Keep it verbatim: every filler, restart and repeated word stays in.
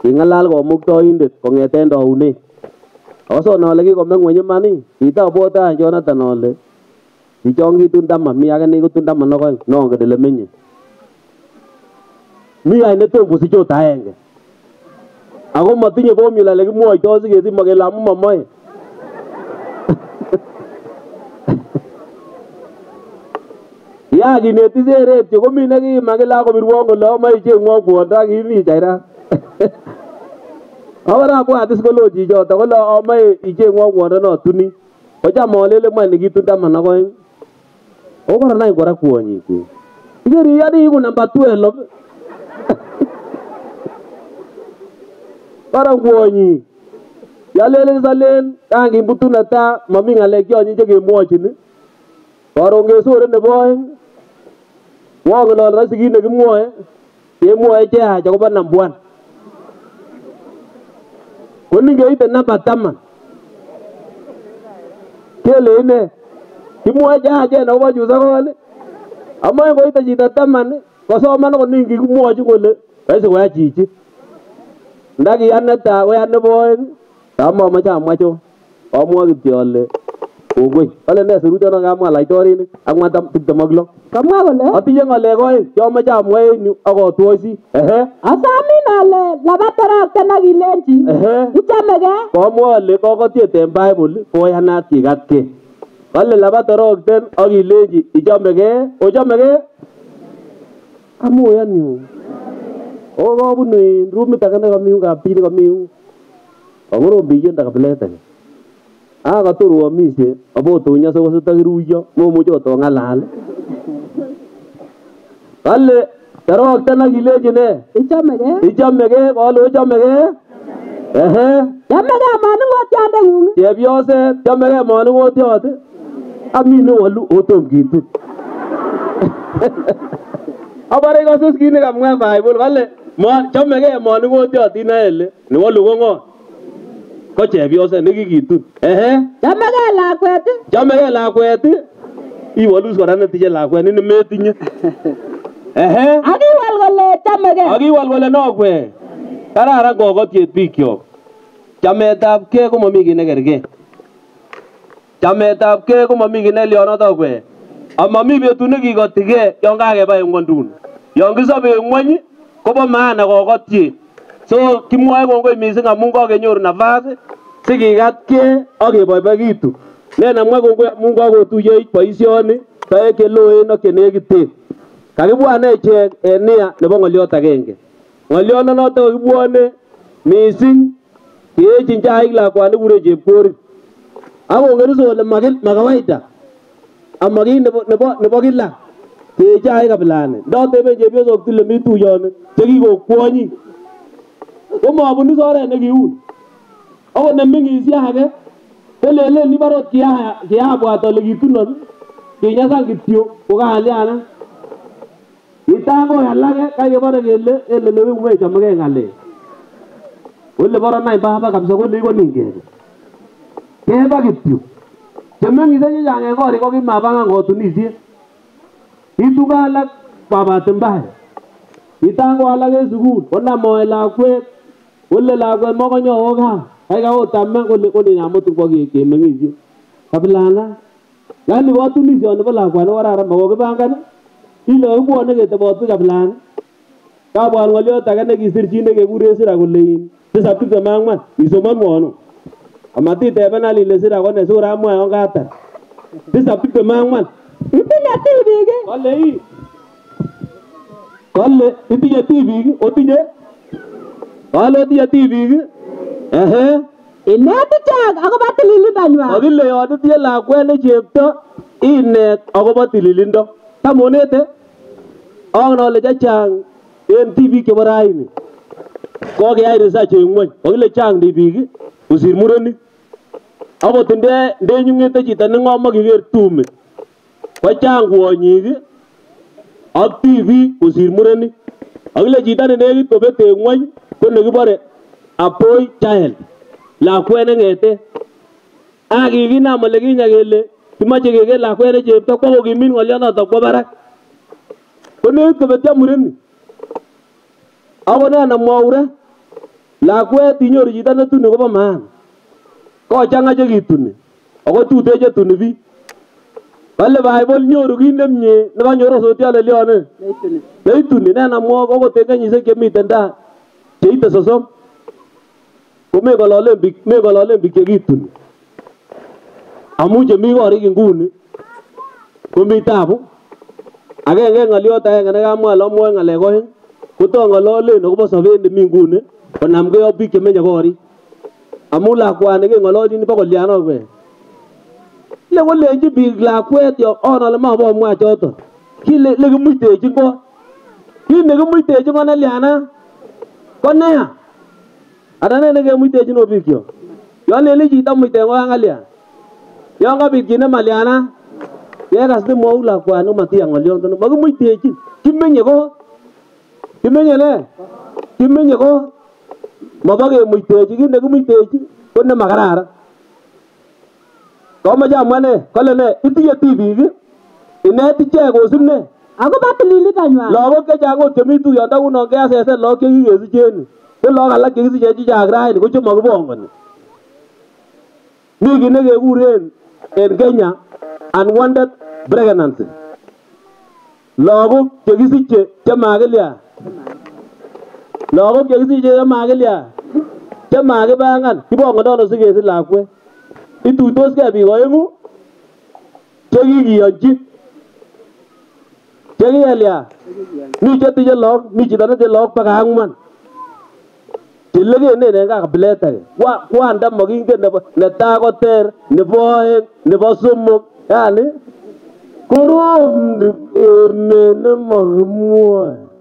Kingalal komuktoindet kongeten taunet. Akoson ale kikome ngweny iman ii. Kitobwote any Jonathan ale kichon kitun taman mi age nekitun taman ak oeng nongen ele menye. Mi any netom kosich ot aenge. Ako matinye formula lekimwoito sikesich makele amu mamoe. Ya kineti seret che komi nekimakila kobirwon kole amoe ichengwon kwondo kimi chaira. Awara abwat iskolo chichoto kole amoe ichengwon kwondo notuni. Kocham alele moe nekitun taman ak oeng. O koronai kora kwonyik. Ikeri yani iku namba twelve. Para kwonyik. Yalele salen kangibutu neta mami ngalek chonyi chekemwochin. Karon kesore nebo oeng. Wongolol ra sikit nekimwoe. Kemwoe cheyach akobo number one. Koningeite namba taman. Kele ine kimwoe cheyachen akobo chu sokol. Amoe koite chito taman kosoman koningi kimwochi kole raisi koya chichi. Ndakiyan netai koyan nebo oeng. Tamamoche amwa cho. Amwa kityo ale kongoi. Kale ne sirutono kamwa laitorinik angwan tiptem ak lo. Kamwa kole atinye ngalek oeng chomoche amwa en yu ak otwoisi. Ehe. Asamin ale labat torokten ak ilenji. Ehe. Ichamegei. Komwa ale kokotiet en Bible koyanat kikatkei. Kale labat torokten ak ilenji ichamegei. Ochamegei? Amoyan yu. O kobunu en rumit age nekami kapchi nekami yu. Kokorom biyenda kabilet age. Ah katuru amishe abotonya soko sitakiruyo momuche otongalal. Kale torokten ak ilenji ne? Ichamegei. Ichamegei kole ochamegei? Ehe. Chamegei manungotiondengung. Chepyoset chamegei manungotiot. Amine walu otom kitut. Abare kosus kit nekamwa Bible kale chamegei manungotiot inaele ni walu ko ngo? Ko chepyoset nekikitut. Ehe. Chamegei lakwet. Chamegei lakwet. Iwalus kora netinye lakwet ni metinye. Ehe. Akiwal kole chamegei. Akiwal kole nokwe. Kararan kokotiet bikyok. Chametabgei ko mami kiy nekergei. Chametabgei ko mami kiy nelyonoto kwe. Amami betut nekikotigei yon kakeba en ngwonduni. Yon kisobe en ngwony kobo maana kokotiet. So kimwoe kongoi mising amun kakenyoru nafas sikikatkei ak keboiboikitu. Ne namwa kongoi amun kakotuiyech boisioni toek cheloen ak chenekiten. Kakibwane ichek en nia nebo ngoliot agenge. Ngoliot noto kakibwane mising keechin chaik lakwani kure chepkorir. Akongeris kole makawaida. Amaki nebo nebo nebo kila. Keechai kabilani. Ndoteben chepyosok tile mi tuyoni chekikokwonyi. Komabunu soret nekiun. Akot neming'isye age kelelen libarot kiabwat ale kitunon kinyasan kityo kokaliana. Kitangoi alake kakebare kele ele lewekume chamegei ng'alek. Ole baro nai baba kabisa kole ikoningen. Keba kityo. Chemeng'isye chechang en korik kokimabangan kotunisiet. Kitunga alak babati mbaya. Kitango alak en sukul konam moe lakwet. Ole lakwet mokonyo kaa. Kaiga otame kole kole namutu kwa kemeng'isye. Kabilana. Yani kotunisyo nebo lakwani kararan makokibangan. Ile kokibwone ketebot kabilani. Kabwat ngoliot age nekisirchi nekekure sira kole tisap tiptem ak ang'wan isomonwon. Amatiteben ile sira kone sura amwa yon katar. Tisap tiptem ak ang'wan. Itinye tibik. Kole ii. Kole itinye tibik, otinye? Kole otinye tibik? Ehe. Inet ichek akobo tililindonywan. Kakile yon itinye lakwet ne chepto inet akobo tililindo. Tamonete? Angen ale chechang en tibik chebo raini. Kokeyai research en ngwony. Kakile chang tibik kosir murenik. Akot nde ndenyung'ete chito neng'om akiker tumit. Kochang kwonyik ak tibik kosir murenik. Akile chito nenekit kobet en ngwony ko nekibore a boy child. Lakwet neng'ete. Akikinam ole kinye kele kimoche keker lakwet ne chepto kwa kokimit ng'olionoto kwo barak. Ko nekit kobetyo murenik. Ako ne namwaure lakwet inyoru chito netuni kobo maana. Kochanga chekituni ako tute chetuni biik. Kale Bible nyoru kit nemie nekanyoru sotiale lione neituni nena mwo okot en kenyisiek chemiten taa cheite sosom komeng'ololen biik meng'ololen biik chekituni amun chemi korik nguni komi tabu. Agenge ng'oliot agenge nekamwa ale amwoe ng'alek oeng kotong'ololen akobo sobet nemi nguni konamgei ak biik chemenye korik amun lakwani keng'ololchin bo kolyanok be le kolenji biik lakwet yo on ale mabomwa choto kile le kimuitechin ko kit nekimuitechin ko nelyana ko neya ana ne nekemuitechin o biik yo yon leli chito muiten ko kalya yon kabit kit nemalyana yekas nemwou lakwani matiya ng'oliondono makimuitechin kimenye ko kimenye ne kimenye ko mabo kemuitechi kit nekimuitechin ko nemakararan. Komoche amwa ne kole ne itinye tibik inet ichek kosub ne akobo tililindanywan. Lagok chechang ot chemi tuyondo kuno keasesen lagok chekikesich en yu ko lagok alak chekisiche chechang raini ko chemakibongoni. Mi kit nekekuren en Kenya unwanted pregnancy. Lagok chekisiche chemakilya lagok chekisiche chemakilya chemakibangan kibongondoo sikesich lakwet. Ituitosgei biik oeng'u chekikiyonchi chekikelya mi chetinye lagok mi chito netinye lagok baka ang'wan chelegenen en kaa kabilet age kwanda mokingen nebo netaa koter nebo oeng nebo somok yani korom emet nemakimwoe.